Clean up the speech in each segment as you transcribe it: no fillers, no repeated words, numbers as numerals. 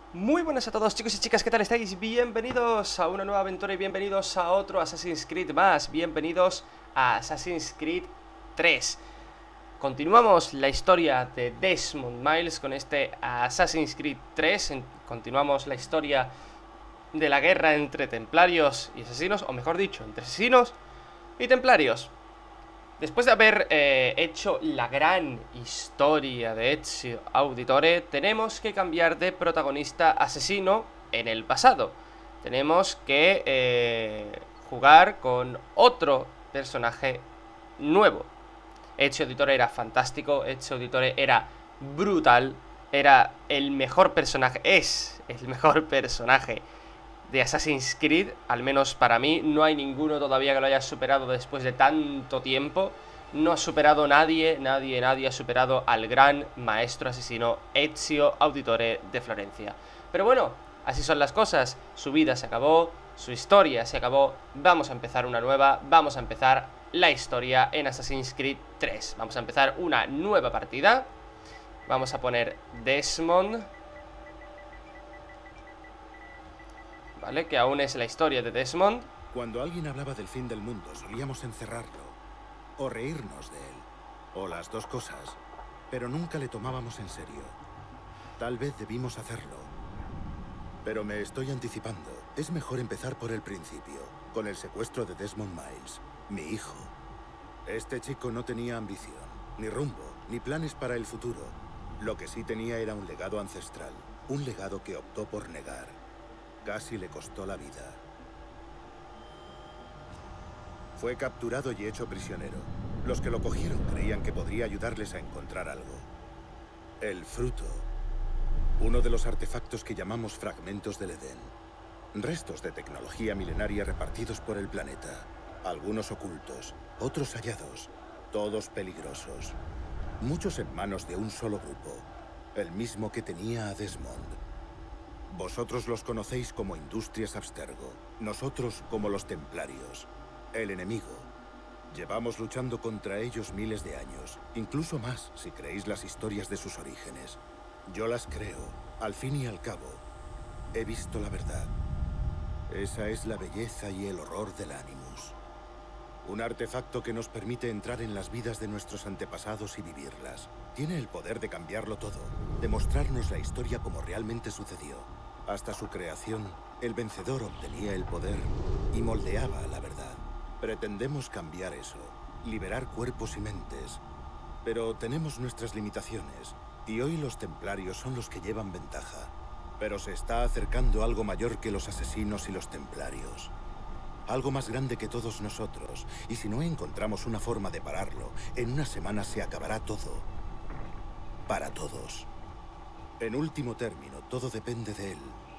Muy buenas a todos, chicos y chicas, ¿qué tal estáis? Bienvenidos a una nueva aventura y bienvenidos a otro Assassin's Creed más. Bienvenidos a Assassin's Creed 3. Continuamos la historia de Desmond Miles con este Assassin's Creed 3. Continuamos la historia de la guerra entre templarios y asesinos, o mejor dicho, entre asesinos y templarios. Después de haber hecho la gran historia de Ezio Auditore, tenemos que cambiar de protagonista asesino en el pasado. Tenemos que jugar con otro personaje nuevo. Ezio Auditore era fantástico, Ezio Auditore era brutal, era el mejor personaje, es el mejor personaje de Assassin's Creed, al menos para mí. No hay ninguno todavía que lo haya superado después de tanto tiempo. No ha superado nadie ha superado al gran maestro asesino Ezio Auditore de Florencia. Pero bueno, así son las cosas. Su vida se acabó, su historia se acabó. Vamos a empezar una nueva, vamos a empezar la historia en Assassin's Creed 3. Vamos a empezar una nueva partida. Vamos a poner Desmond, ¿vale? Que aún es la historia de Desmond. Cuando alguien hablaba del fin del mundo, solíamos encerrarlo, o reírnos de él, o las dos cosas, pero nunca le tomábamos en serio. Tal vez debimos hacerlo. Pero me estoy anticipando. Es mejor empezar por el principio, con el secuestro de Desmond Miles, mi hijo. Este chico no tenía ambición, ni rumbo, ni planes para el futuro. Lo que sí tenía era un legado ancestral, un legado que optó por negar. Casi le costó la vida. Fue capturado y hecho prisionero. Los que lo cogieron creían que podría ayudarles a encontrar algo. El fruto. Uno de los artefactos que llamamos fragmentos del Edén. Restos de tecnología milenaria repartidos por el planeta. Algunos ocultos, otros hallados. Todos peligrosos. Muchos en manos de un solo grupo. El mismo que tenía a Desmond. Vosotros los conocéis como Industrias Abstergo, nosotros como los Templarios. El enemigo. Llevamos luchando contra ellos miles de años, incluso más si creéis las historias de sus orígenes. Yo las creo, al fin y al cabo. He visto la verdad. Esa es la belleza y el horror del Animus. Un artefacto que nos permite entrar en las vidas de nuestros antepasados y vivirlas. Tiene el poder de cambiarlo todo, de mostrarnos la historia como realmente sucedió. Hasta su creación, el vencedor obtenía el poder y moldeaba la verdad. Pretendemos cambiar eso, liberar cuerpos y mentes. Pero tenemos nuestras limitaciones, y hoy los templarios son los que llevan ventaja. Pero se está acercando algo mayor que los asesinos y los templarios. Algo más grande que todos nosotros, y si no encontramos una forma de pararlo, en una semana se acabará todo. Para todos. En último término, todo depende de él.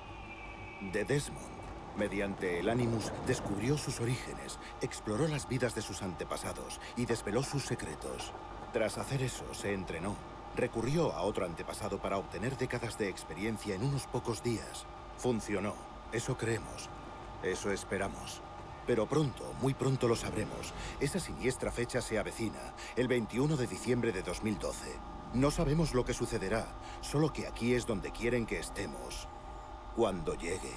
De Desmond. Mediante el Animus, descubrió sus orígenes, exploró las vidas de sus antepasados y desveló sus secretos. Tras hacer eso, se entrenó. Recurrió a otro antepasado para obtener décadas de experiencia en unos pocos días. Funcionó. Eso creemos. Eso esperamos. Pero pronto, muy pronto lo sabremos. Esa siniestra fecha se avecina, el 21 de diciembre de 2012. No sabemos lo que sucederá, solo que aquí es donde quieren que estemos. Cuando llegue.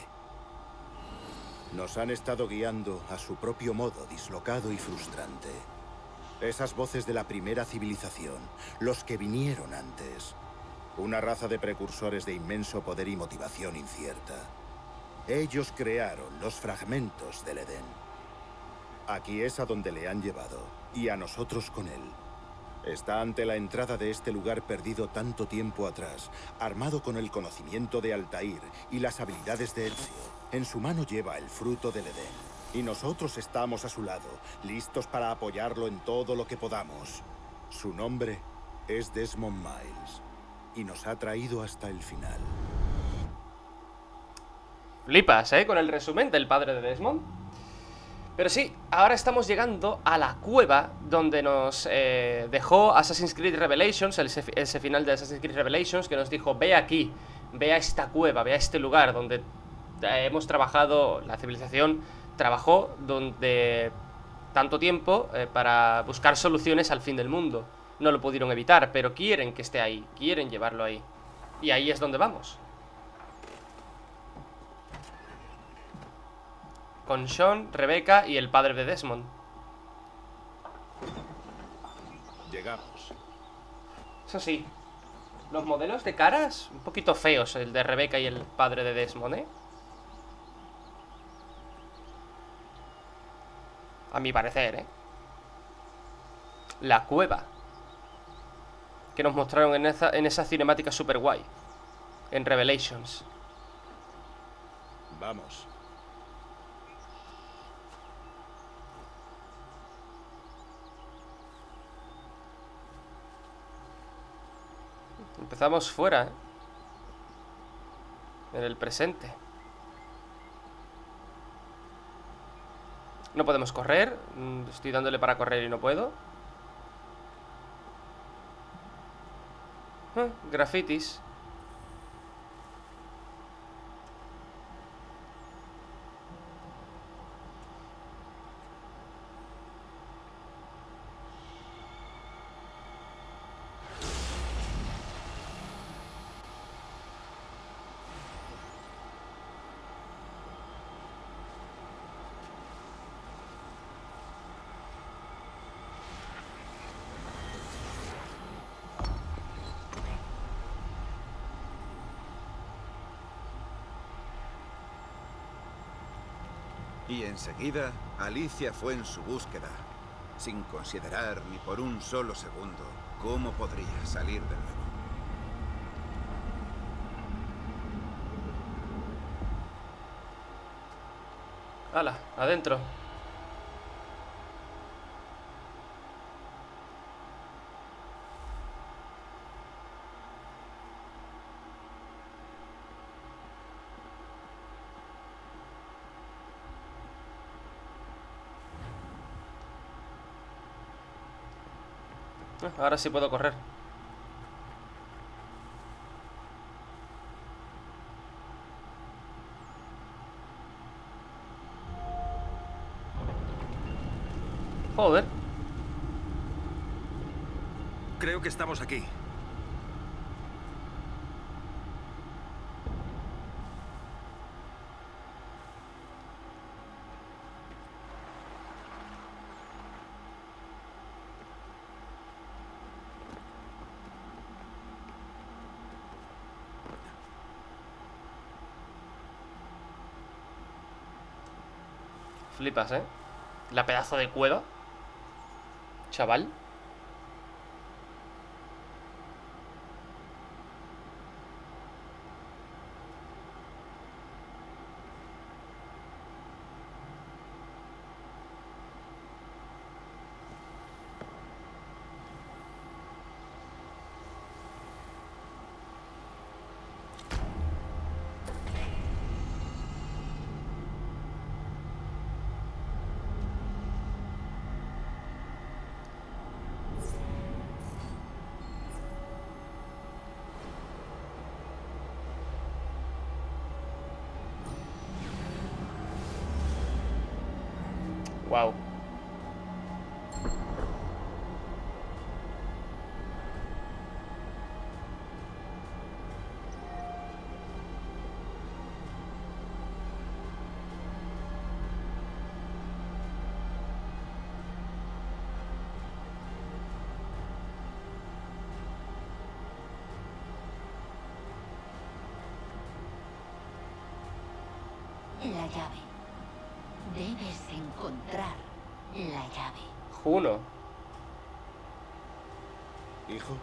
Nos han estado guiando a su propio modo, dislocado y frustrante. Esas voces de la primera civilización, los que vinieron antes. Una raza de precursores de inmenso poder y motivación incierta. Ellos crearon los fragmentos del Edén. Aquí es a donde le han llevado, y a nosotros con él. Está ante la entrada de este lugar perdido tanto tiempo atrás, armado con el conocimiento de Altair y las habilidades de Ezio. En su mano lleva el fruto del Edén, y nosotros estamos a su lado, listos para apoyarlo en todo lo que podamos. Su nombre es Desmond Miles, y nos ha traído hasta el final. Flipas, ¿eh? Con el resumen del padre de Desmond. Pero sí, ahora estamos llegando a la cueva donde nos dejó Assassin's Creed Revelations, ese final de Assassin's Creed Revelations, que nos dijo: ve aquí, ve a esta cueva, ve a este lugar donde hemos trabajado, la civilización trabajó donde tanto tiempo para buscar soluciones al fin del mundo. No lo pudieron evitar, pero quieren que esté ahí, quieren llevarlo ahí. Y ahí es donde vamos. Con Sean, Rebecca y el padre de Desmond. Llegamos. Eso sí, los modelos de caras un poquito feos, el de Rebecca y el padre de Desmond, ¿eh? A mi parecer, ¿eh? La cueva que nos mostraron en esa cinemática super guay en Revelations. Vamos. Empezamos fuera, ¿eh? En el presente. No podemos correr. Estoy dándole para correr y no puedo. Grafitis. Y enseguida, Alicia fue en su búsqueda, sin considerar ni por un solo segundo cómo podría salir de nuevo. ¡Hala! Adentro. Ahora sí puedo correr. Joder. Creo que estamos aquí. Flipas, ¿eh? La pedazo de cueva. Chaval. Wow. La llave. Debes encontrar la llave. Juno. Hijo,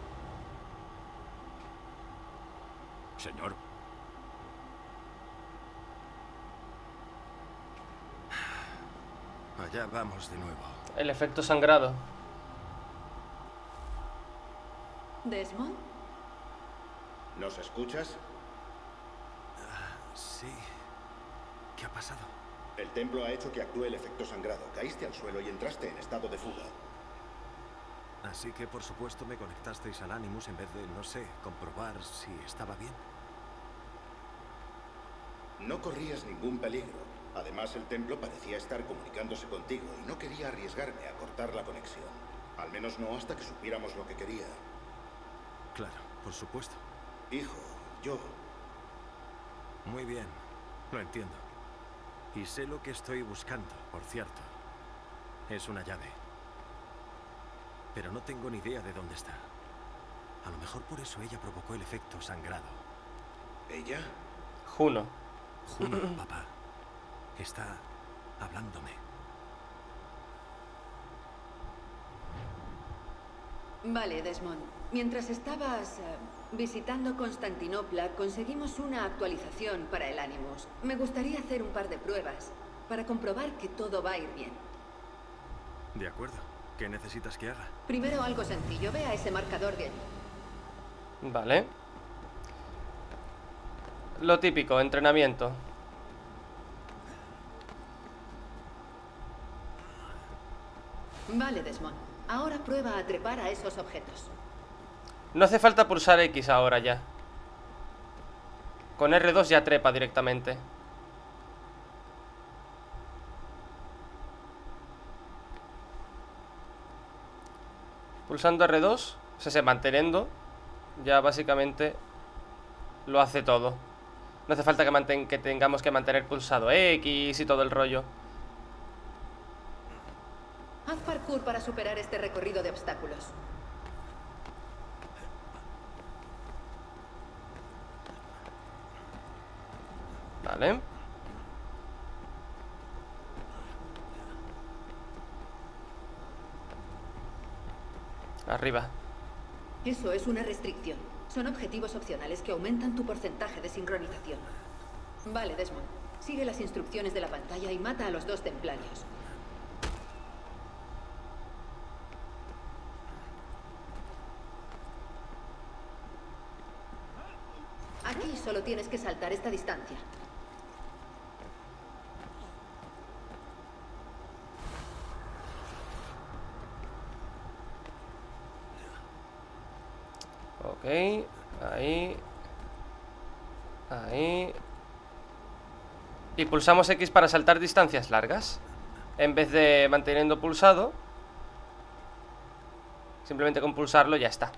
Señor. Allá vamos de nuevo. El efecto sangrado. ¿Desmond? ¿nos escuchas? Sí. ¿Qué ha pasado? El templo ha hecho que actúe el efecto sangrado. Caíste al suelo y entraste en estado de fuga. Así que, por supuesto, me conectasteis al Animus en vez de, no sé, comprobar si estaba bien. No corrías ningún peligro. Además, el templo parecía estar comunicándose contigo y no quería arriesgarme a cortar la conexión. Al menos no hasta que supiéramos lo que quería. Claro, por supuesto. Hijo, yo... Muy bien, lo entiendo. Y sé lo que estoy buscando, por cierto. Es una llave. Pero no tengo ni idea de dónde está. A lo mejor por eso ella provocó el efecto sangrado. ¿Ella? Juno. Juno, papá. Está hablándome. Vale, Desmond. Mientras estabas visitando Constantinopla, conseguimos una actualización para el Animus. Me gustaría hacer un par de pruebas para comprobar que todo va a ir bien. De acuerdo. ¿Qué necesitas que haga? Primero algo sencillo. Ve a ese marcador de allí. Vale. Lo típico, entrenamiento. Vale, Desmond. Ahora prueba a trepar a esos objetos. No hace falta pulsar X ahora ya. Con R2 ya trepa directamente. Pulsando R2, o sea, manteniendo, ya básicamente lo hace todo. No hace falta que tengamos que mantener pulsado X y todo el rollo. Haz parkour para superar este recorrido de obstáculos. Vale. Arriba. Eso es una restricción. Son objetivos opcionales que aumentan tu porcentaje de sincronización. Vale, Desmond. Sigue las instrucciones de la pantalla y mata a los 2 templarios. Aquí solo tienes que saltar esta distancia. Ok, ahí. Ahí. Y pulsamos X para saltar distancias largas. En vez de manteniendo pulsado, simplemente con pulsarlo ya está.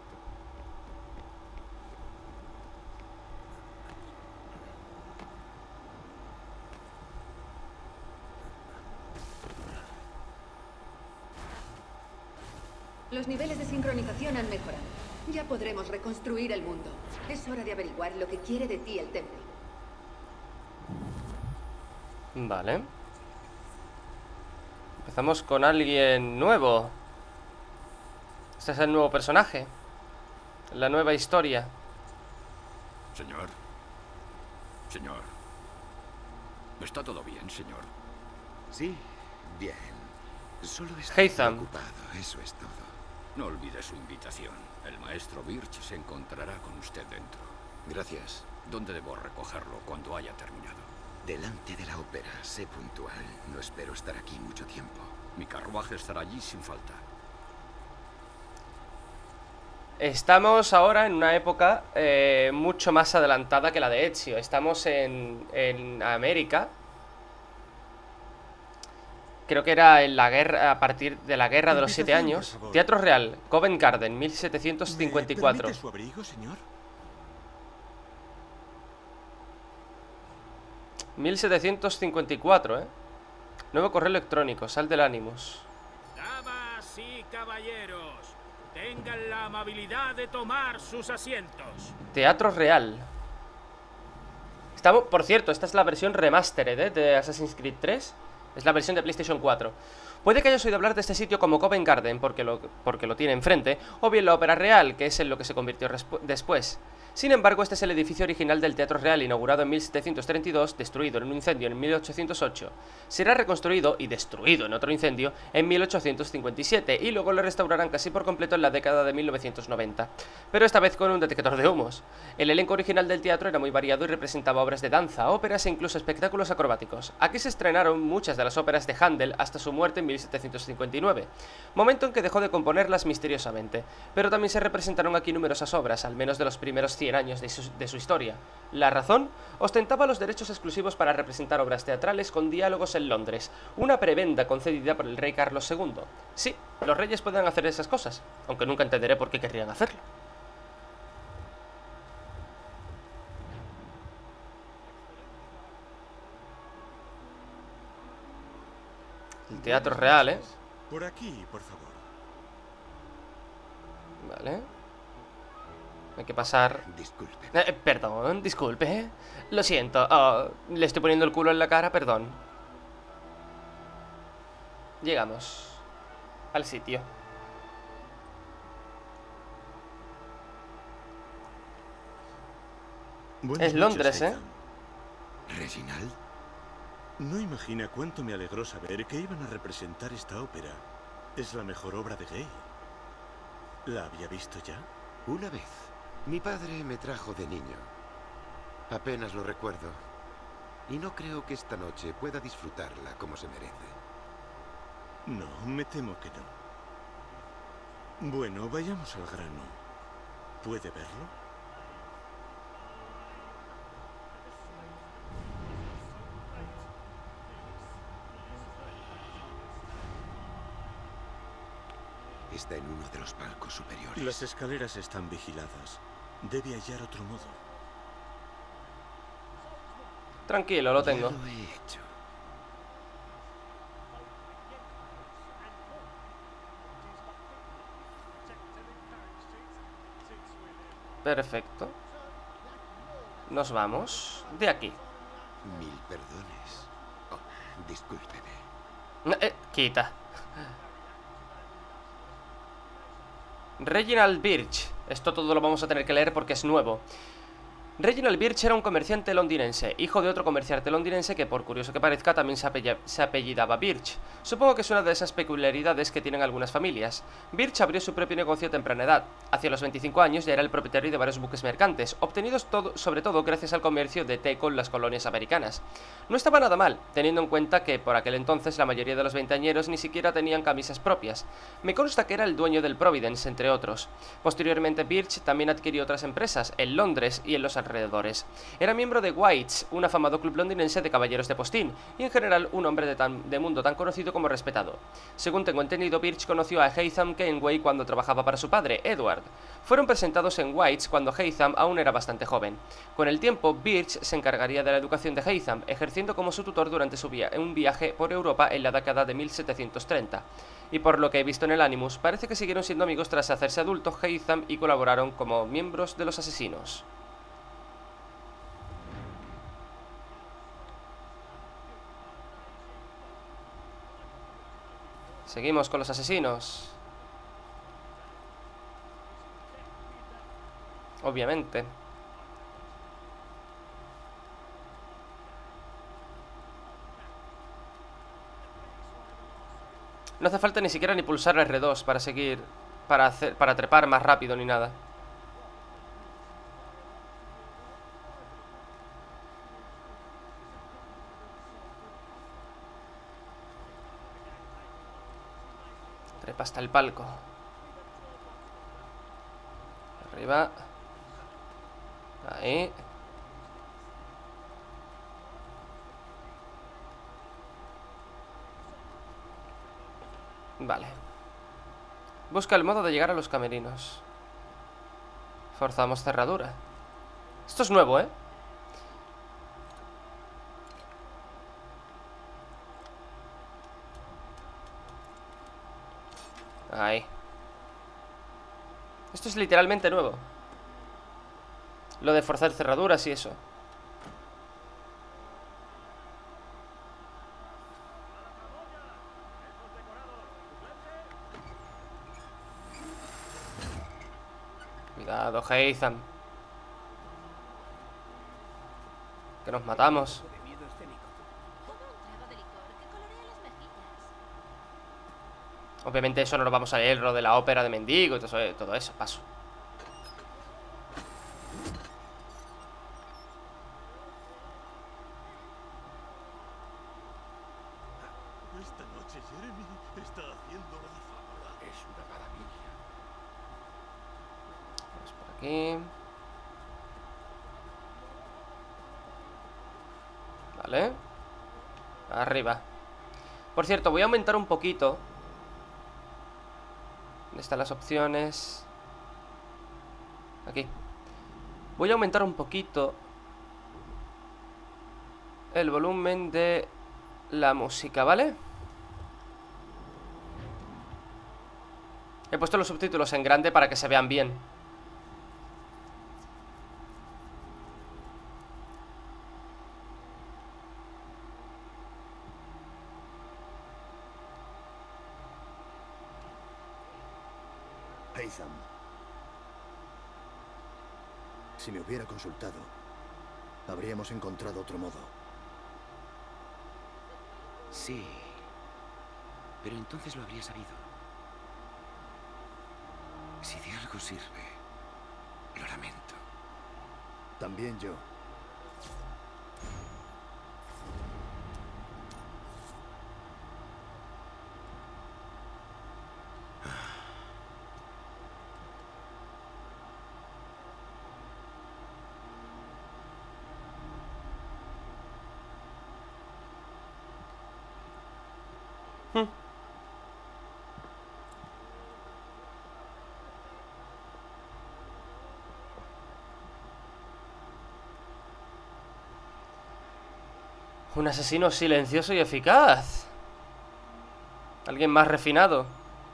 Los niveles de sincronización han mejorado. Ya podremos reconstruir el mundo. Es hora de averiguar lo que quiere de ti el templo. Vale. Empezamos con alguien nuevo. Este es el nuevo personaje. La nueva historia. Señor. Señor. ¿Está todo bien, señor? Sí, bien. Solo estoy Haytham. preocupado, eso es todo. No olvide su invitación. El maestro Birch se encontrará con usted dentro. Gracias. ¿Dónde debo recogerlo cuando haya terminado? Delante de la ópera, sé puntual. No espero estar aquí mucho tiempo. Mi carruaje estará allí sin falta. Estamos ahora en una época mucho más adelantada que la de Ezio. Estamos en América. Creo que era en la guerra, a partir de la guerra de los 7 años. Teatro Real, Covent Garden, 1754. ¿Me permite su abrigo, señor? 1754, Nuevo correo electrónico, sal del Animus. Damas y caballeros, tengan la amabilidad de tomar sus asientos. Teatro Real. Estamos, por cierto, esta es la versión remastered, de Assassin's Creed 3. Es la versión de PlayStation 4. Puede que hayas oído hablar de este sitio como Covent Garden porque lo tiene enfrente, o bien la Ópera Real, que es en lo que se convirtió después. Sin embargo, este es el edificio original del Teatro Real, inaugurado en 1732, destruido en un incendio en 1808. Será reconstruido y destruido en otro incendio en 1857, y luego lo restaurarán casi por completo en la década de 1990. Pero esta vez con un detector de humos. El elenco original del teatro era muy variado y representaba obras de danza, óperas e incluso espectáculos acrobáticos. Aquí se estrenaron muchas de las óperas de Händel hasta su muerte en 1759, momento en que dejó de componerlas misteriosamente. Pero también se representaron aquí numerosas obras, al menos de los primeros 100 años de su historia. La razón: ostentaba los derechos exclusivos para representar obras teatrales con diálogos en Londres, una prebenda concedida por el rey Carlos II. Sí, los reyes pueden hacer esas cosas, aunque nunca entenderé por qué querrían hacerlo. El teatro real, ¿eh? Por aquí, por favor. Vale. Hay que pasar... Disculpe. Perdón, disculpe. Lo siento. Oh, le estoy poniendo el culo en la cara, perdón. Llegamos al sitio. Buenas Es Londres, noches, ¿eh? Haytham. ¿Reginald? No imagina cuánto me alegró saber que iban a representar esta ópera. Es la mejor obra de Gay. ¿La había visto ya? Una vez. Mi padre me trajo de niño. Apenas lo recuerdo. Y no creo que esta noche pueda disfrutarla como se merece. No, me temo que no. Bueno, vayamos al grano. ¿Puede verlo? Está en uno de los palcos superiores. Las escaleras están vigiladas. Debe hallar otro modo. Tranquilo, lo tengo. Ya lo he hecho. Perfecto. Nos vamos de aquí. Mil perdones. Oh, discúlpeme. Quita. Reginald Birch. Esto todo lo vamos a tener que leer porque es nuevo. Reginald Birch era un comerciante londinense, hijo de otro comerciante londinense que, por curioso que parezca, también se apellidaba Birch. Supongo que es una de esas peculiaridades que tienen algunas familias. Birch abrió su propio negocio a temprana edad. Hacia los 25 años ya era el propietario de varios buques mercantes, obtenidos sobre todo gracias al comercio de té con las colonias americanas. No estaba nada mal, teniendo en cuenta que por aquel entonces la mayoría de los veinteañeros ni siquiera tenían camisas propias. Me consta que era el dueño del Providence, entre otros. Posteriormente, Birch también adquirió otras empresas, en Londres y en los alrededores. Era miembro de White's, un afamado club londinense de caballeros de postín, y en general un hombre de mundo tan conocido como respetado. Según tengo entendido, Birch conoció a Haytham Kenway cuando trabajaba para su padre, Edward. Fueron presentados en White's cuando Haytham aún era bastante joven. Con el tiempo, Birch se encargaría de la educación de Haytham, ejerciendo como su tutor durante un viaje por Europa en la década de 1730. Y por lo que he visto en el Animus, parece que siguieron siendo amigos tras hacerse adultos Haytham y colaboraron como miembros de los asesinos. Seguimos con los asesinos. Obviamente. No hace falta ni siquiera ni pulsar R2 para seguir, para trepar más rápido ni nada. Trepa hasta el palco. Arriba. Ahí. Vale. Busca el modo de llegar a los camerinos. Forzamos cerradura. Esto es nuevo, ¿eh? Ahí. Esto es literalmente nuevo. Lo de forzar cerraduras y eso. Cuidado, Haytham. Que nos matamos. Obviamente eso no lo vamos a leer, lo de la ópera de mendigo y todo eso, paso. Esta noche Jeremy está haciendo la fábula. Es una maravilla. Vamos por aquí. Vale. Arriba. Por cierto, voy a aumentar un poquito. ¿Dónde están las opciones? Aquí. Voy a aumentar un poquito el volumen de la música, ¿vale? He puesto los subtítulos en grande para que se vean bien. Haytham. Si me hubiera consultado, habríamos encontrado otro modo. Sí. Pero entonces lo habría sabido. Si de algo sirve, lo lamento. También yo. Un asesino silencioso y eficaz. Alguien más refinado.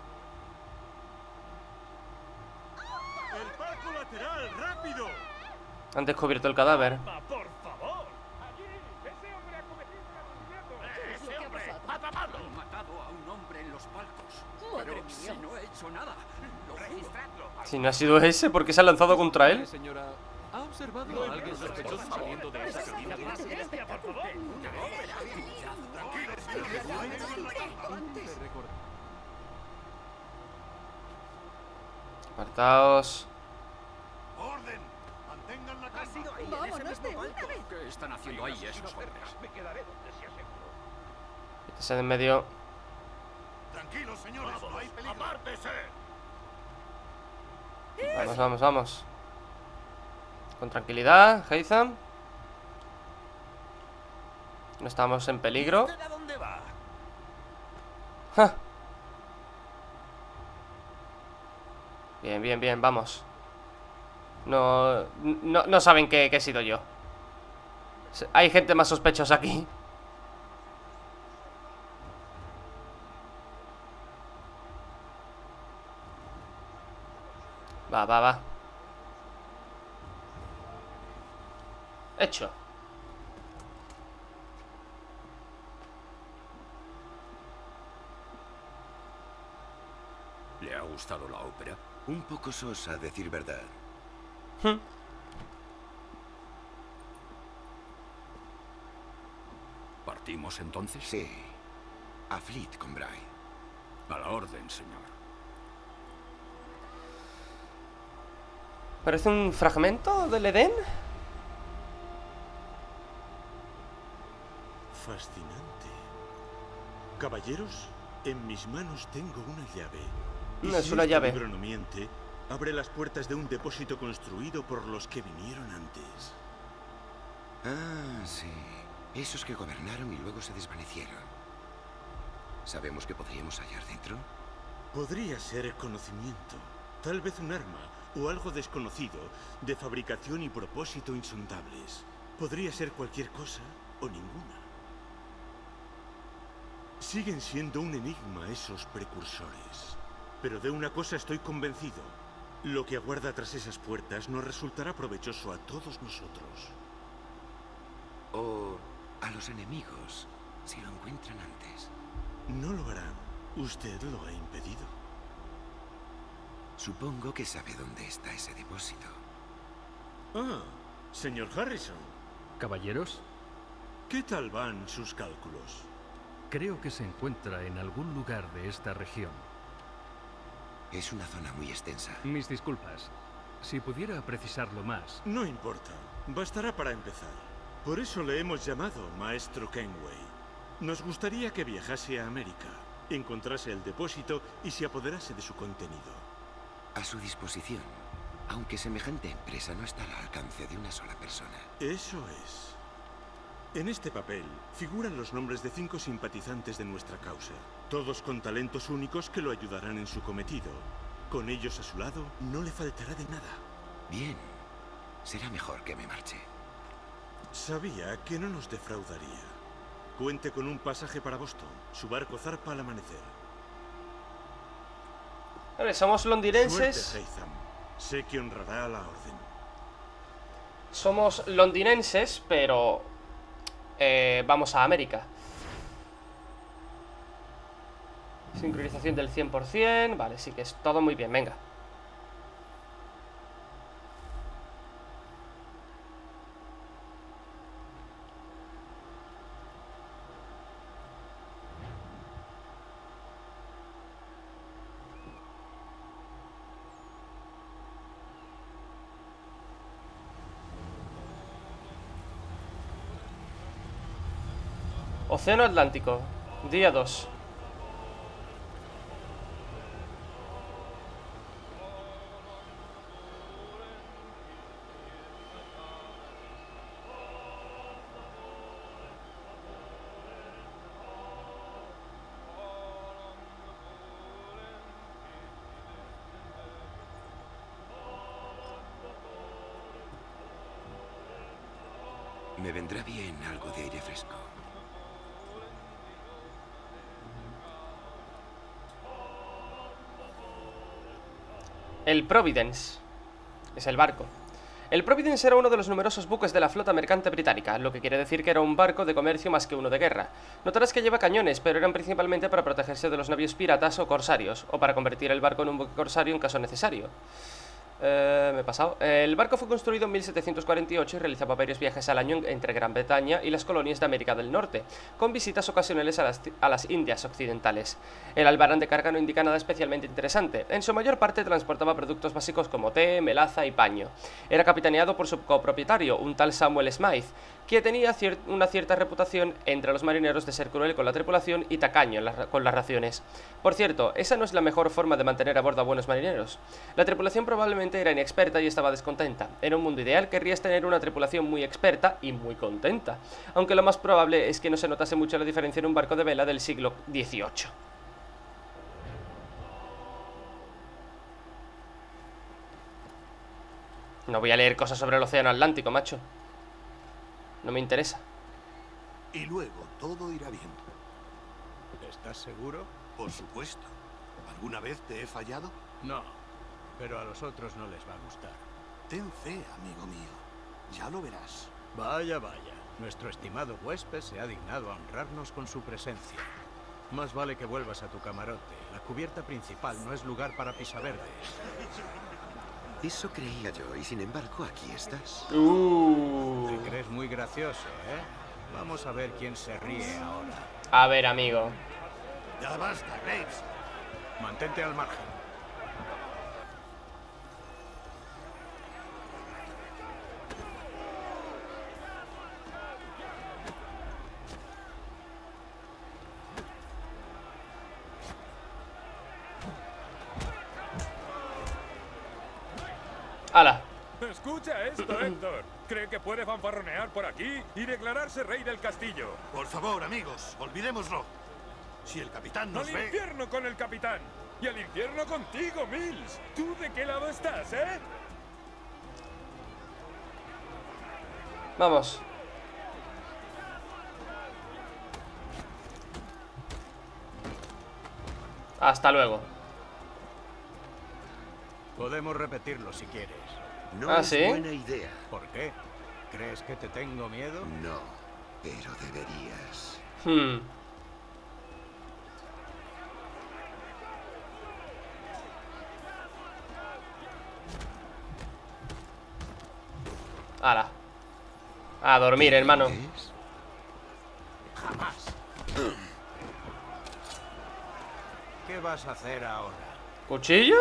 ¡El palco lateral! ¡Rápido! Han descubierto el cadáver. ¡Por favor! ¡Allí! ¡Ese hombre ha cometido un asesinato! ¡Ese hombre! ¡Atrapadlo! Han matado a un hombre en los palcos. Madre Pero mía. si no he hecho nada. Lo registradlo. Si no ha sido ese, ¿por qué se ha lanzado contra él? Señora, ¿ha observado a alguien sospechoso saliendo de esa cabina? ¡Bestia, por favor! Apartaos. ¡Orden! ¡Mantengan la calma! ¡Vámonos de una vez! ¿Qué están haciendo ahí esos hombres? Me quedaré donde se aseguro. Quítese de en medio. Tranquilos, señores, no hay peligro. ¡Apártese! Vamos, vamos, vamos. Con tranquilidad, Haytham. No estamos en peligro. ¿Usted a dónde va? ¡Ja! Bien, bien, bien, vamos. No saben que he sido yo. Hay gente más sospechosa aquí. Va, va, va. Hecho. ¿Le ha gustado la ópera? Un poco sosa, a decir verdad. ¿Partimos entonces? Sí. A Fleet con Bray. A la orden, señor. ¿Parece un fragmento del Edén? Fascinante. Caballeros, en mis manos tengo una llave. No es si una este llave. libro no miente, abre las puertas de un depósito construido por los que vinieron antes. Ah, sí. Esos que gobernaron y luego se desvanecieron. ¿Sabemos qué podríamos hallar dentro? Podría ser conocimiento, tal vez un arma o algo desconocido de fabricación y propósito insondables. Podría ser cualquier cosa o ninguna. Siguen siendo un enigma esos precursores. Pero de una cosa estoy convencido. Lo que aguarda tras esas puertas nos resultará provechoso a todos nosotros. O a los enemigos, si lo encuentran antes. No lo harán. Usted lo ha impedido. Supongo que sabe dónde está ese depósito. Ah, señor Harrison. Caballeros, ¿Qué tal van sus cálculos? creo que se encuentra en algún lugar de esta región. Es una zona muy extensa. Mis disculpas. Si pudiera precisarlo más. No importa. Bastará para empezar. Por eso le hemos llamado Maestro Kenway. Nos gustaría que viajase a América, encontrase el depósito y se apoderase de su contenido. A su disposición, aunque semejante empresa no está al alcance de una sola persona. Eso es. En este papel figuran los nombres de 5 simpatizantes de nuestra causa, todos con talentos únicos que lo ayudarán en su cometido. Con ellos a su lado, no le faltará de nada. Bien, será mejor que me marche. Sabía que no nos defraudaría. Cuente con un pasaje para Boston. Su barco zarpa al amanecer. Vale, somos londinenses. Suerte, Haytham. Sé que honrará la orden. Somos londinenses, pero vamos a América. Sincronización del 100%. Vale, sí que es todo muy bien, venga. Océano Atlántico, día 2. Me vendrá bien algo de aire fresco. El Providence es el barco. El Providence era uno de los numerosos buques de la flota mercante británica, lo que quiere decir que era un barco de comercio más que uno de guerra. Notarás que lleva cañones, pero eran principalmente para protegerse de los navíos piratas o corsarios, o para convertir el barco en un buque corsario en caso necesario. Me he pasado. El barco fue construido en 1748 y realizaba varios viajes al año entre Gran Bretaña y las colonias de América del Norte, con visitas ocasionales a las Indias Occidentales. El albarán de carga no indica nada especialmente interesante. En su mayor parte transportaba productos básicos como té, melaza y paño. Era capitaneado por su copropietario, un tal Samuel Smythe, que tenía una cierta reputación entre los marineros de ser cruel con la tripulación y tacaño con las raciones. Por cierto, esa no es la mejor forma de mantener a bordo a buenos marineros. La tripulación probablemente era inexperta y estaba descontenta. En un mundo ideal querrías tener una tripulación muy experta y muy contenta, aunque lo más probable es que no se notase mucho la diferencia en un barco de vela del siglo XVIII. No voy a leer cosas sobre el océano Atlántico, macho. No me interesa. Y luego todo irá bien. ¿Estás seguro? Por supuesto. ¿Alguna vez te he fallado? No, pero a los otros no les va a gustar. Ten fe, amigo mío. Ya lo verás. Vaya, vaya. Nuestro estimado huésped se ha dignado a honrarnos con su presencia. Más vale que vuelvas a tu camarote. La cubierta principal no es lugar para pisaverdes. Eso creía yo, y sin embargo aquí estás. Te crees muy gracioso, ¿eh? Vamos a ver quién se ríe ahora. A ver, amigo. Ya basta, Graves. Mantente al margen. ¡Hala! Escucha esto, Héctor. Cree que puede fanfarronear por aquí y declararse rey del castillo. Por favor, amigos, olvidémoslo. Si el capitán nos ¡Al ve... infierno con el capitán! ¡Y al infierno contigo, Mills! ¿Tú de qué lado estás, eh? Vamos. Hasta luego. Podemos repetirlo si quieres. No es ¿sí? buena idea. ¿Por qué? ¿Crees que te tengo miedo? No, pero deberías. ¡Hala! A dormir, hermano. Jamás. ¿Qué vas a hacer ahora? ¿Cuchillo?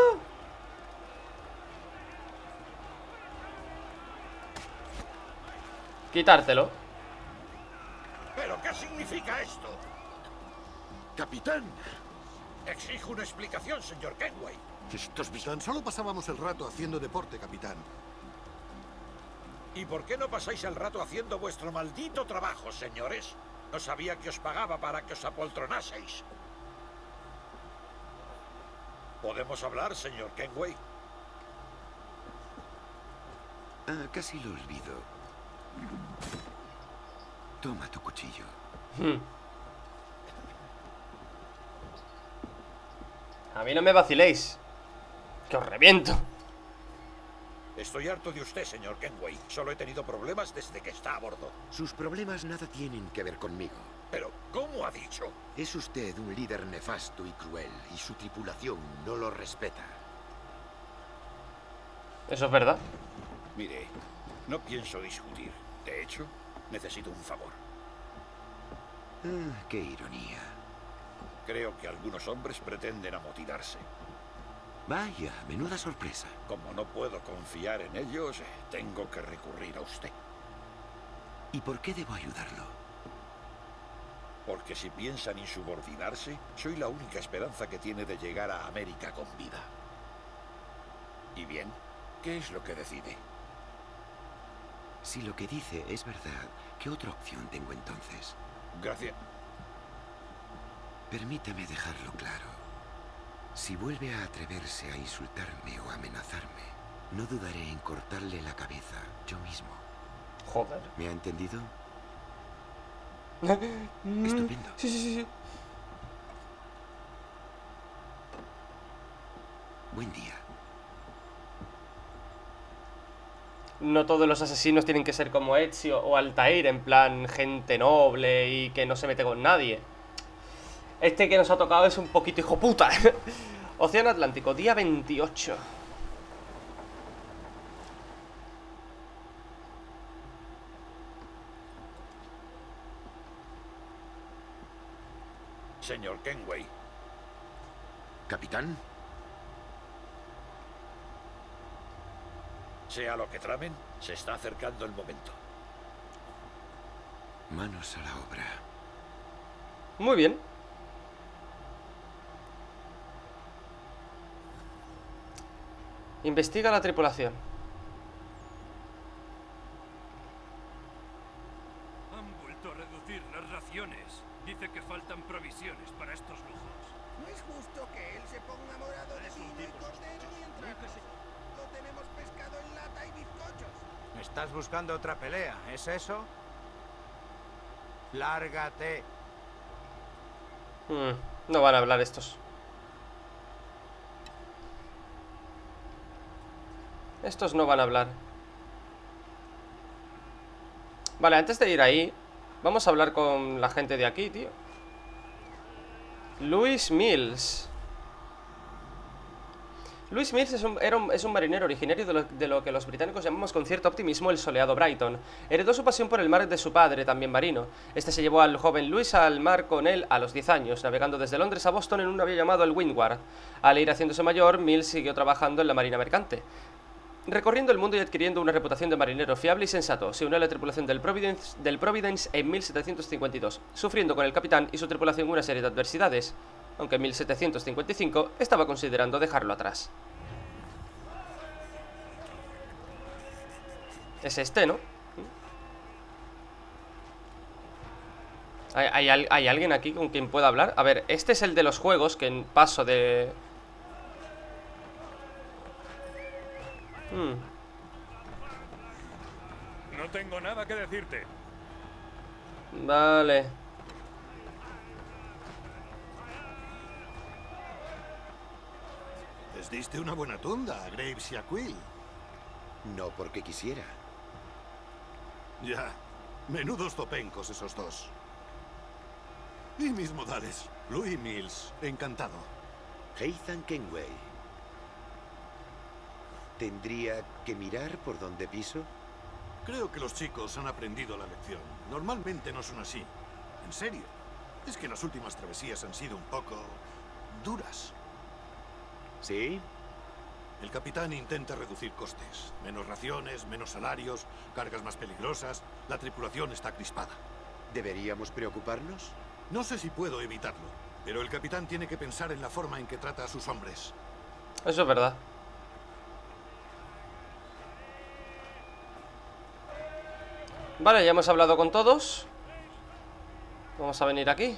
Quitártelo. ¿Pero qué significa esto? ¡Capitán! Exijo una explicación, señor Kenway. Tan solo pasábamos el rato haciendo deporte, capitán. ¿Y por qué no pasáis el rato haciendo vuestro maldito trabajo, señores? No sabía que os pagaba para que os apoltronaseis. ¿Podemos hablar, señor Kenway? Ah, casi lo olvido. Toma tu cuchillo. A mí no me vaciléis. Que os reviento. Estoy harto de usted, señor Kenway. Solo he tenido problemas desde que está a bordo. Sus problemas nada tienen que ver conmigo. Pero, ¿cómo ha dicho? Es usted un líder nefasto y cruel, y su tripulación no lo respeta. Eso es verdad. Mire, no pienso discutir. De hecho, necesito un favor. Qué ironía. Creo que algunos hombres pretenden amotinarse. Vaya, menuda sorpresa. Como no puedo confiar en ellos, tengo que recurrir a usted. ¿Y por qué debo ayudarlo? Porque si piensan insubordinarse, soy la única esperanza que tiene de llegar a América con vida. Y bien, ¿qué es lo que decide? Si lo que dice es verdad, ¿qué otra opción tengo entonces? Gracias. Permítame dejarlo claro. Si vuelve a atreverse a insultarme o amenazarme, no dudaré en cortarle la cabeza yo mismo. Joder. ¿Me ha entendido? Estupendo. Sí. Buen día. No todos los asesinos tienen que ser como Ezio o Altair, en plan gente noble y que no se mete con nadie. Este que nos ha tocado es un poquito hijo puta. Océano Atlántico, día 28. Señor Kenway. ¿Capitán? Sea lo que tramen, se está acercando el momento. Manos a la obra. Muy bien. Investiga la tripulación. Han vuelto a reducir las raciones. Dice que faltan provisiones para estos lujos. No es justo que él se ponga morado de vino y cordero mientras lo tenemos pescado en lata y bizcochos. ¿Estás buscando otra pelea? ¿Es eso? Lárgate. No van a hablar estos. Estos no van a hablar. Vale, antes de ir ahí, vamos a hablar con la gente de aquí, tío. Louis Mills. Louis Mills es un marinero originario de lo que los británicos llamamos con cierto optimismo el soleado Brighton. Heredó su pasión por el mar de su padre, también marino. Este se llevó al joven Louis al mar con él a los 10 años, navegando desde Londres a Boston en un navío llamado el Windward. Al ir haciéndose mayor, Mills siguió trabajando en la marina mercante, recorriendo el mundo y adquiriendo una reputación de marinero fiable y sensato. Se unió a la tripulación del Providence en 1752, sufriendo con el capitán y su tripulación una serie de adversidades, aunque en 1755 estaba considerando dejarlo atrás. Es este, ¿no? ¿Hay alguien aquí con quien pueda hablar? A ver, este es el de los juegos, que en paso de... No tengo nada que decirte. Vale. Les diste una buena tunda a Graves y a Quill. No porque quisiera. Ya. Menudos zopencos esos dos. Y mis modales. Louis Mills. Encantado. Ethan Kenway. ¿Tendría que mirar por dónde piso? Creo que los chicos han aprendido la lección. Normalmente no son así. En serio. Es que las últimas travesías han sido un poco... duras. ¿Sí? El capitán intenta reducir costes. Menos raciones, menos salarios, cargas más peligrosas. La tripulación está crispada. ¿Deberíamos preocuparnos? No sé si puedo evitarlo, pero el capitán tiene que pensar en la forma en que trata a sus hombres. Eso es verdad. Vale, ya hemos hablado con todos. Vamos a venir aquí.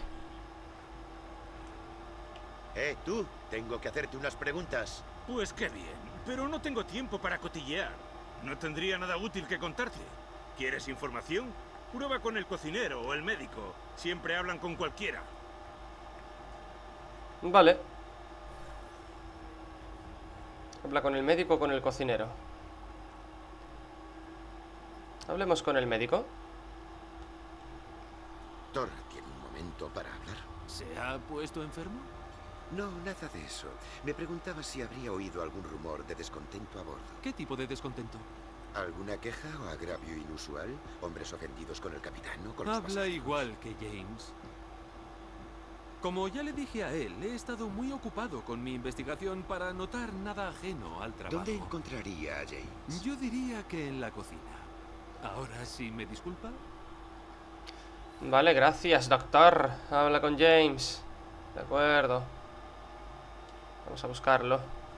Tú, tengo que hacerte unas preguntas. Pues qué bien, pero no tengo tiempo para cotillear. No tendría nada útil que contarte. ¿Quieres información? Prueba con el cocinero o el médico. Siempre hablan con cualquiera. Vale. Habla con el médico o con el cocinero. Hablemos con el médico. Thor, ¿tiene un momento para hablar? ¿Se ha puesto enfermo? No, nada de eso. Me preguntaba si habría oído algún rumor de descontento a bordo. ¿Qué tipo de descontento? ¿Alguna queja o agravio inusual? ¿Hombres ofendidos con el capitán o con los Habla pasajeros? igual que James. Como ya le dije a él, he estado muy ocupado con mi investigación para notar nada ajeno al trabajo. ¿Dónde encontraría a James? Yo diría que en la cocina. Ahora sí me disculpa. Vale, gracias, doctor. Habla con James. De acuerdo. Vamos a buscarlo.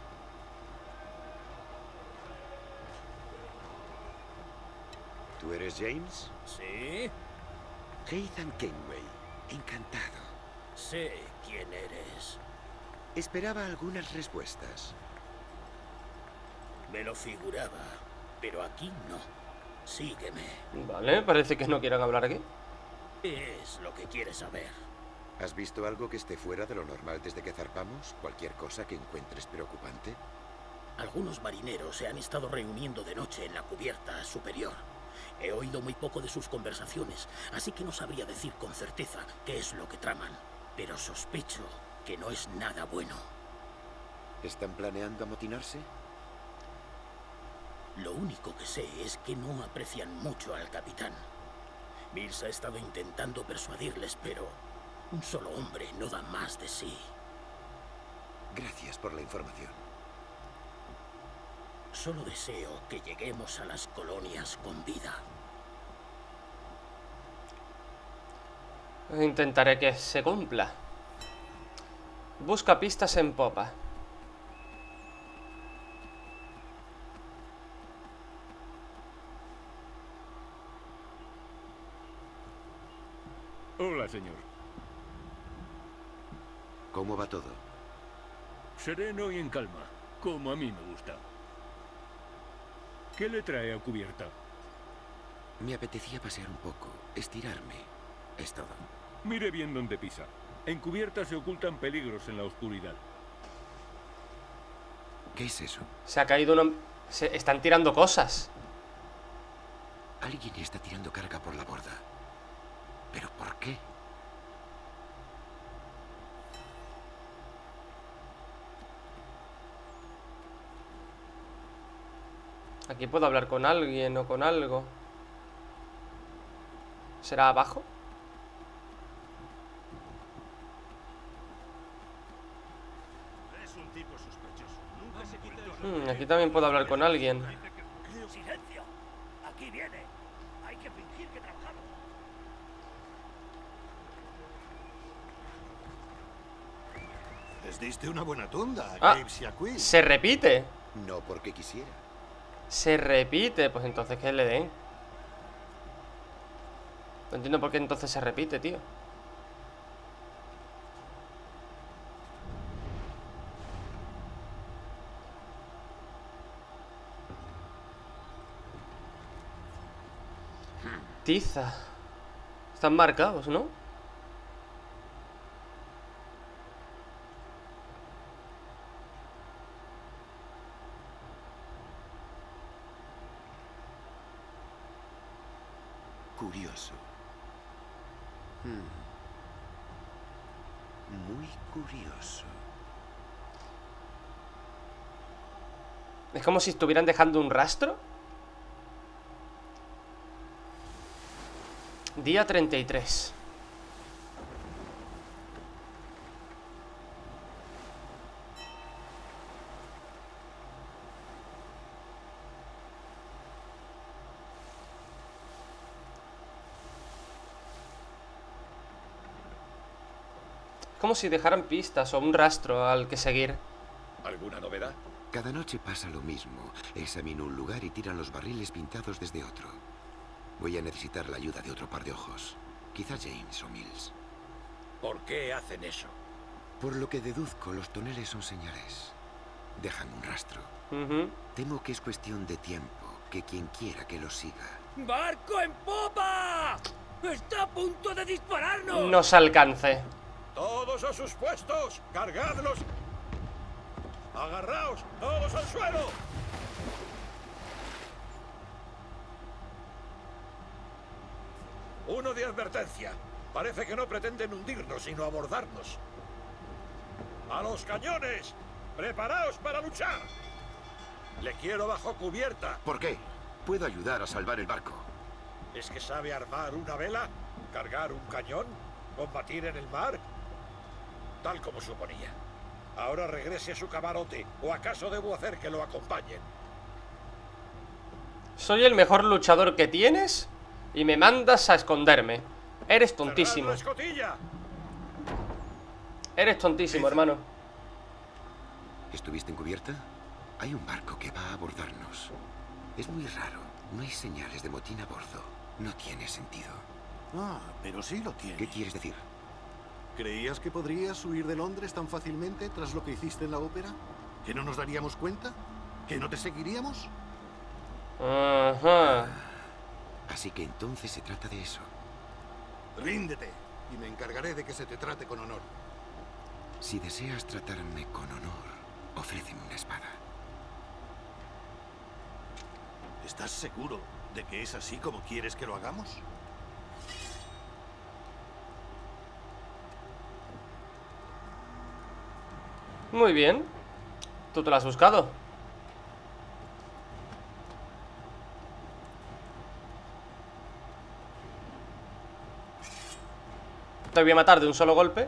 ¿Tú eres James? Sí, Ethan Kenway. Encantado. sé quién eres. Esperaba algunas respuestas. Me lo figuraba, pero aquí no. Sígueme. Vale, parece que no quieren hablar aquí. ¿Qué es lo que quieres saber? ¿Has visto algo que esté fuera de lo normal desde que zarpamos? ¿Cualquier cosa que encuentres preocupante? Algunos marineros se han estado reuniendo de noche en la cubierta superior. He oído muy poco de sus conversaciones, así que no sabría decir con certeza qué es lo que traman. Pero sospecho que no es nada bueno. ¿Están planeando amotinarse? Lo único que sé es que no aprecian mucho al capitán. Mills ha estado intentando persuadirles, pero un solo hombre no da más de sí. Gracias por la información. Solo deseo que lleguemos a las colonias con vida. Intentaré que se cumpla. Busca pistas en popa. Hola, señor. ¿Cómo va todo? Sereno y en calma, como a mí me gusta. ¿Qué le trae a cubierta? Me apetecía pasear un poco, estirarme. Es todo. Mire bien dónde pisa. En cubierta se ocultan peligros en la oscuridad. ¿Qué es eso? Se ha caído uno... Se están tirando cosas. Alguien está tirando carga por la borda. ¿Pero por qué? Aquí puedo hablar con alguien o con algo. ¿Será abajo? Es un tipo sospechoso. Nunca se quita el... Aquí también puedo hablar con alguien. ¡Silencio! ¡Aquí viene! Hay que fingir que trabajamos. Les diste una buena tunda a Ah, Graves y a Quill. se repite. No porque quisiera. Se repite, pues entonces que le den. No entiendo por qué entonces se repite, tío. Tiza. Están marcados, ¿no? Curioso. Muy curioso. Es como si estuvieran dejando un rastro. Día 33. Como si dejaran pistas o un rastro al que seguir. ¿Alguna novedad? Cada noche pasa lo mismo. Examino un lugar y tiran los barriles pintados desde otro. Voy a necesitar la ayuda de otro par de ojos. Quizá James o Mills. ¿Por qué hacen eso? Por lo que deduzco, los toneles son señales. Dejan un rastro. Temo que es cuestión de tiempo, que quien quiera que los siga. ¡Barco en popa! ¡Está a punto de dispararnos! Nos alcance. ¡Todos a sus puestos! ¡Cargadlos! ¡Agarraos! ¡Todos al suelo! Uno de advertencia. Parece que no pretenden hundirnos, sino abordarnos. ¡A los cañones! ¡Preparaos para luchar! Le quiero bajo cubierta. ¿Por qué? Puedo ayudar a salvar el barco. ¿Es que sabe armar una vela? ¿Cargar un cañón? ¿Combatir en el mar? Tal como suponía. Ahora regrese a su camarote, ¿o acaso debo hacer que lo acompañen? Soy el mejor luchador que tienes y me mandas a esconderme. Eres tontísimo. Eres tontísimo, hermano. ¿Estuviste en cubierta? Hay un barco que va a abordarnos. Es muy raro. No hay señales de motín a bordo. No tiene sentido. Ah, pero sí lo tiene. ¿Qué quieres decir? ¿Creías que podrías huir de Londres tan fácilmente tras lo que hiciste en la ópera? ¿Que no nos daríamos cuenta? ¿Que no te seguiríamos? Ajá. Así que entonces se trata de eso. Ríndete y me encargaré de que se te trate con honor. Si deseas tratarme con honor, ofréceme una espada. ¿Estás seguro de que es así como quieres que lo hagamos? Muy bien. Tú te lo has buscado. Te voy a matar de un solo golpe.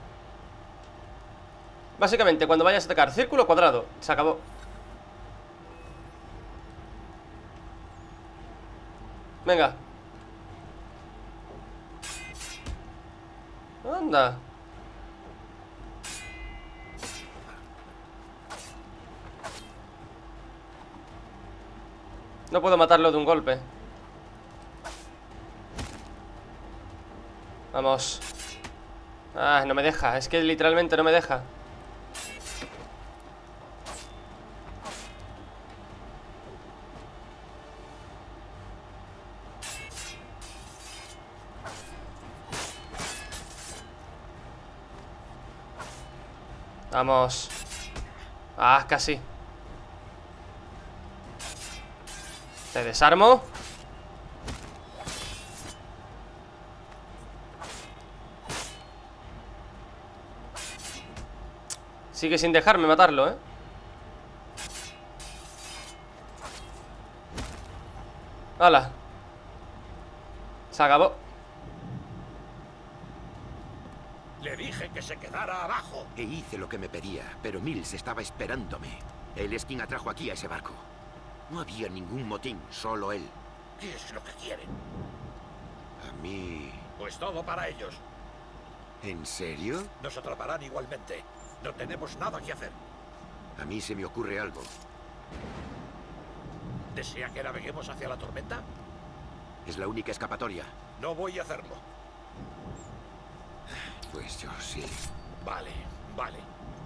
Básicamente, cuando vayas a atacar, círculo o cuadrado. Se acabó. Venga. Anda. No puedo matarlo de un golpe. Vamos. Ah, no me deja. Es que literalmente no me deja. Vamos. Ah, casi. Te desarmo. Sigue sin dejarme matarlo, ¿eh? ¡Hala! Se acabó. Le dije que se quedara abajo. E hice lo que me pedía, pero Mills estaba esperándome. Él es quien atrajo aquí a ese barco. No había ningún motín, solo él. ¿Qué es lo que quieren? A mí... Pues todo para ellos. ¿En serio? Nos atraparán igualmente. No tenemos nada que hacer. A mí se me ocurre algo. ¿Desea que naveguemos hacia la tormenta? Es la única escapatoria. No voy a hacerlo. Pues yo sí. Vale, vale.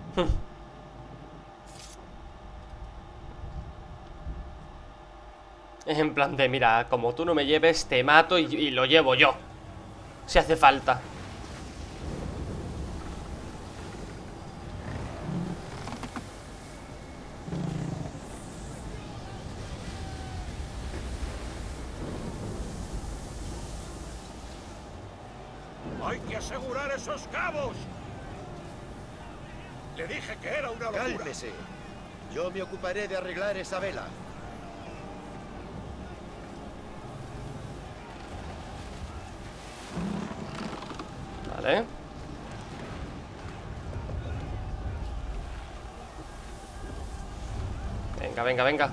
Es en plan de, mira, como tú no me lleves, te mato y lo llevo yo. Si hace falta. ¡Hay que asegurar esos cabos! Le dije que era una locura. Cálmese. Yo me ocuparé de arreglar esa vela. Vale. Venga, venga, venga.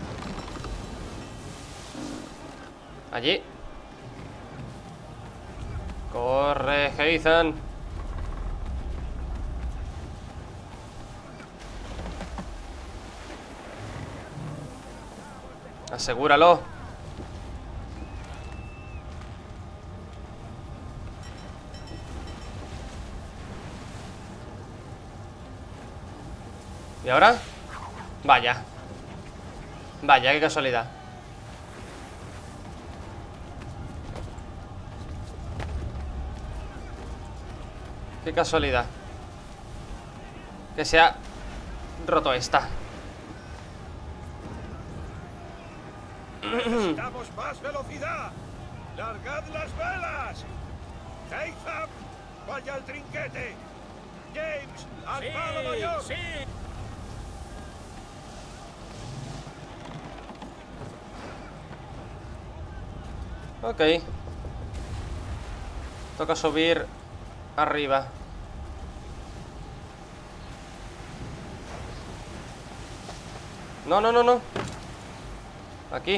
Allí. Corre, Ethan. Asegúralo. ¿Y ahora? Vaya. Vaya, qué casualidad. Qué casualidad. Que se ha roto esta. Necesitamos más velocidad. ¡Largad las velas! ¡Haytham! ¡Vaya al trinquete! ¡James! ¡Al palo mayor! ¡Sí! Ok. Toca subir arriba. No, no, no, no. Aquí.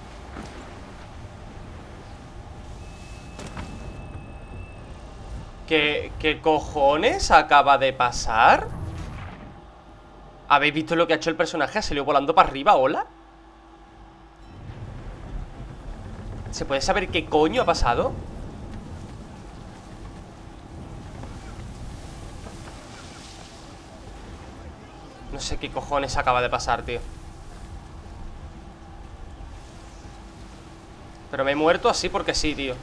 ¿Qué cojones acaba de pasar? ¿Habéis visto lo que ha hecho el personaje? Ha salido volando para arriba, ¿hola? ¿Se puede saber qué coño ha pasado? No sé qué cojones acaba de pasar, tío. Pero me he muerto así porque sí, tío.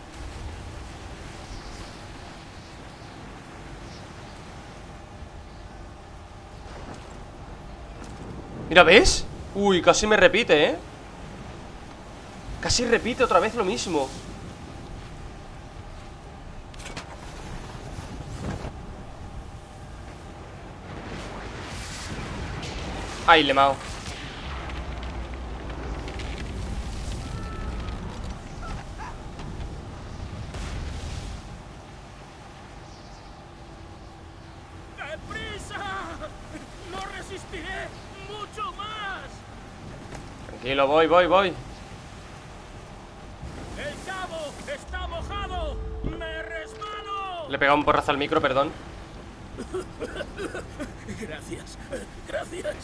Mira, ¿ves? Uy, casi me repite, ¿eh? Casi repite otra vez lo mismo. Ay, le he mao. ¡Deprisa! ¡No resistiré mucho más! Tranquilo, voy. ¡El cabo está mojado! ¡Me resbalo! Le he pegado un porrazo al micro, perdón. Gracias, gracias.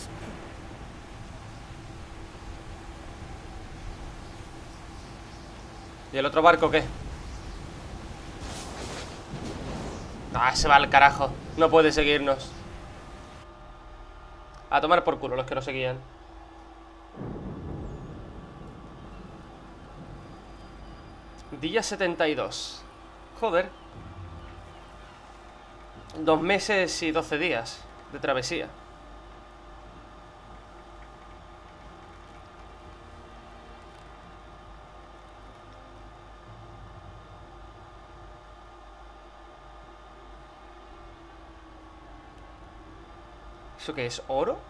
¿Y el otro barco qué? Ah, se va al carajo. No puede seguirnos. A tomar por culo los que nos seguían. Día 72. Joder. 2 meses y 12 días de travesía. ¿Eso qué es? ¿Oro?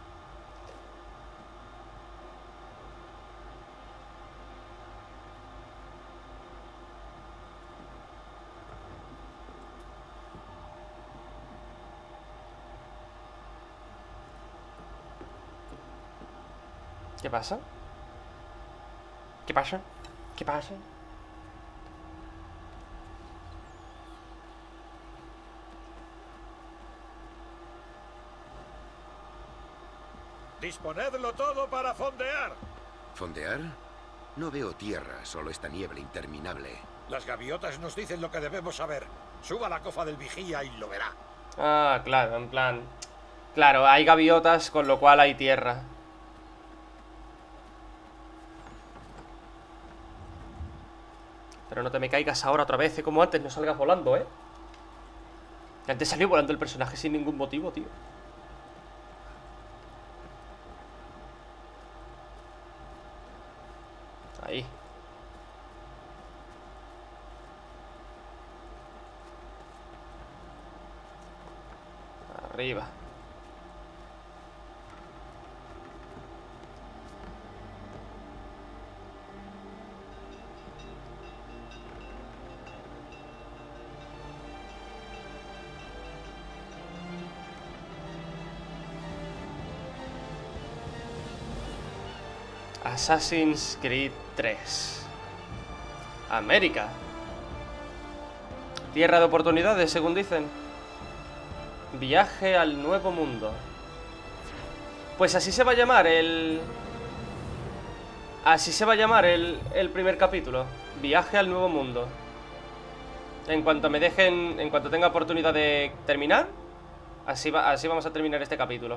¿Qué pasa? ¿Qué pasa? ¿Qué pasa? Disponedlo todo para fondear. ¿Fondear? No veo tierra, solo esta niebla interminable. Las gaviotas nos dicen lo que debemos saber. Suba la cofa del vigía y lo verá. Ah, claro, en plan... Claro, hay gaviotas, con lo cual hay tierra. Pero no te me caigas ahora otra vez, como antes, no salgas volando, ¿eh? Que antes salió volando el personaje sin ningún motivo, tío. Ahí. Arriba. Assassin's Creed 3. América. Tierra de oportunidades, según dicen. Viaje al nuevo mundo. Pues así se va a llamar el... Así se va a llamar el primer capítulo. Viaje al nuevo mundo. En cuanto me dejen... En cuanto tenga oportunidad de terminar, así vamos a terminar este capítulo.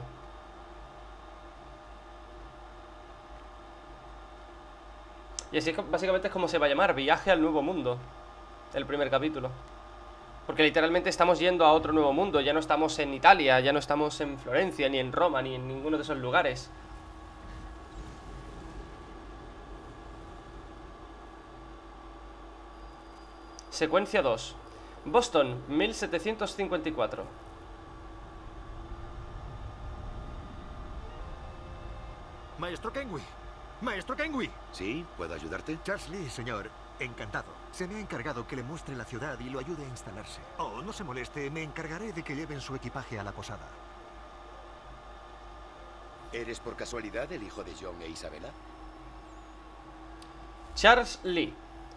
Y así básicamente es como se va a llamar, Viaje al nuevo mundo. El primer capítulo. Porque literalmente estamos yendo a otro nuevo mundo. Ya no estamos en Italia, ya no estamos en Florencia, ni en Roma, ni en ninguno de esos lugares. Secuencia 2. Boston, 1754. Maestro Kenway. Maestro Kenway. ¿Sí? ¿Puedo ayudarte? Charles Lee, señor. Encantado. Se me ha encargado que le muestre la ciudad y lo ayude a instalarse. Oh, no se moleste. Me encargaré de que lleven su equipaje a la posada. ¿Eres por casualidad el hijo de John e Isabella? Charles Lee.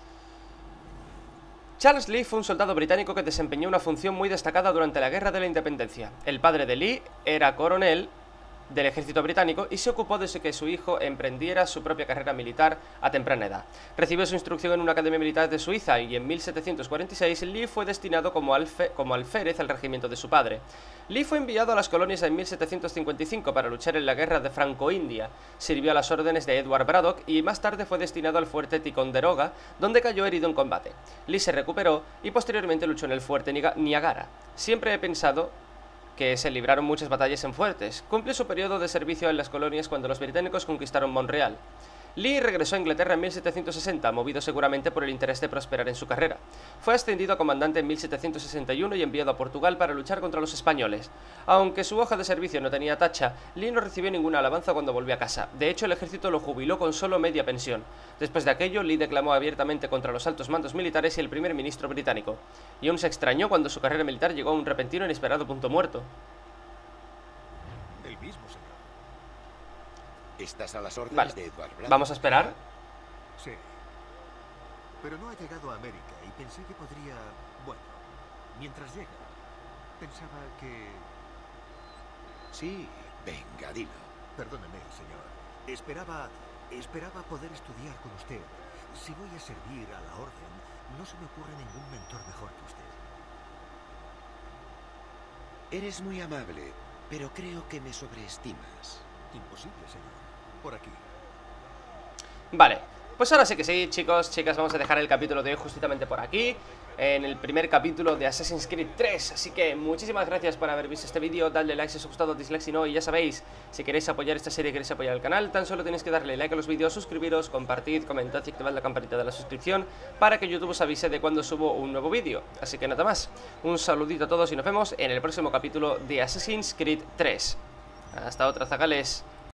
Charles Lee fue un soldado británico que desempeñó una función muy destacada durante la Guerra de la Independencia. El padre de Lee era coronel del ejército británico y se ocupó de que su hijo emprendiera su propia carrera militar a temprana edad. Recibió su instrucción en una academia militar de Suiza y en 1746 Lee fue destinado como alférez al regimiento de su padre. Lee fue enviado a las colonias en 1755 para luchar en la guerra de Franco-India. Sirvió a las órdenes de Edward Braddock y más tarde fue destinado al fuerte Ticonderoga, donde cayó herido en combate. Lee se recuperó y posteriormente luchó en el fuerte Niagara. Siempre he pensado que se libraron muchas batallas en fuertes. Cumplió su periodo de servicio en las colonias cuando los británicos conquistaron Montreal. Lee regresó a Inglaterra en 1760, movido seguramente por el interés de prosperar en su carrera. Fue ascendido a comandante en 1761 y enviado a Portugal para luchar contra los españoles. Aunque su hoja de servicio no tenía tacha, Lee no recibió ninguna alabanza cuando volvió a casa. De hecho, el ejército lo jubiló con solo media pensión. Después de aquello, Lee declamó abiertamente contra los altos mandos militares y el primer ministro británico. Y aún se extrañó cuando su carrera militar llegó a un repentino e inesperado punto muerto. El mismo, señor. ¿Estás a las órdenes Vale. de Edward Braddock? ¿Vamos a esperar? Sí. Pero no ha llegado a América y pensé que podría... Bueno, mientras llega, pensaba que... Sí, venga, dilo. Perdóneme, señor. Esperaba poder estudiar con usted. Si voy a servir a la orden, no se me ocurre ningún mentor mejor que usted. Eres muy amable, pero creo que me sobreestimas. Imposible, señor. Por aquí. Vale, pues ahora sí que sí, chicos, chicas, vamos a dejar el capítulo de hoy justamente por aquí, en el primer capítulo de Assassin's Creed 3. Así que muchísimas gracias por haber visto este vídeo. Dadle like si os ha gustado, dislike si no. Y ya sabéis, si queréis apoyar esta serie, queréis apoyar el canal, tan solo tenéis que darle like a los vídeos, suscribiros, compartid, comentad y activad la campanita de la suscripción para que YouTube os avise de cuando subo un nuevo vídeo. Así que nada más, un saludito a todos y nos vemos en el próximo capítulo de Assassin's Creed 3. Hasta otra, zagales.